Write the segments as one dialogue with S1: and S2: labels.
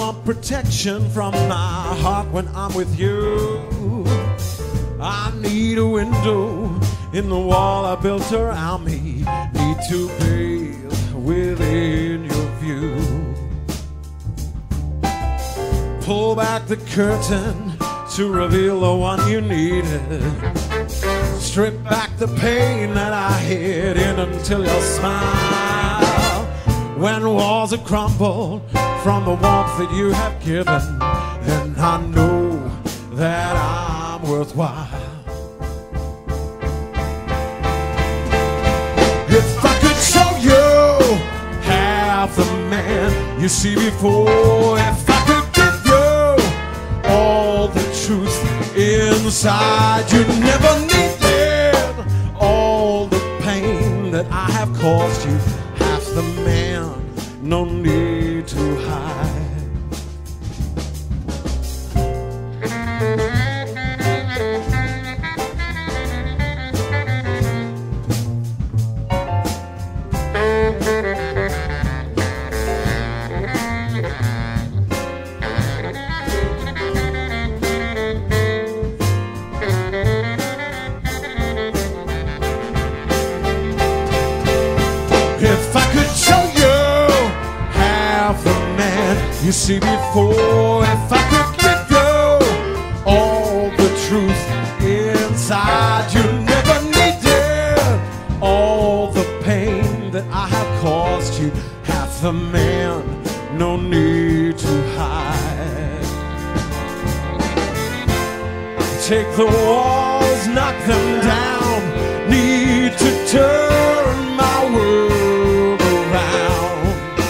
S1: want protection from my heart when I'm with you. I need a window in the wall I built around me. Need to bathe within your view. Pull back the curtain to reveal the one you needed. Strip back the pain that I hid in until you smile. When walls are crumbled from the warmth that you have given, then I know that I'm worthwhile. If I could show you half the man you see before, if I could give you all the truth inside you never needed, all the pain that I have caused you, half the man, no need to hide. If I could show you half the man you see before, if I could give you all the truth inside you never needed, all the pain that I have caused you, half the man, no need to hide. Take the walls, knock them down, need to turn my world around.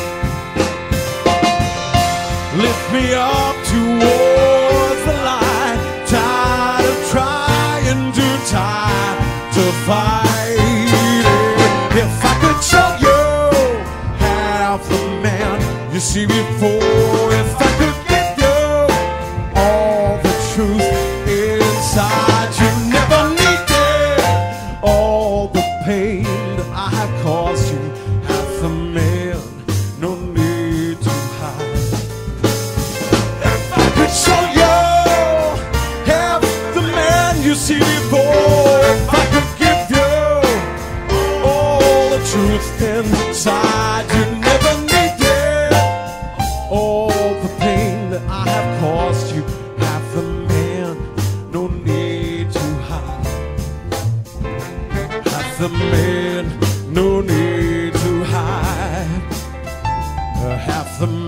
S1: Lift me up towards the light, tired of trying to fight it. If I could show you half the man you see before, if I could give you all the truth inside you never needed, all the pain that I have caused you, half the man, no need to hide. If I could show you half the man you see before, if I could give you all the truth inside you never needed, all the pain that I have caused you, half the man, no need to hide. Half the man, no need to hide. Half the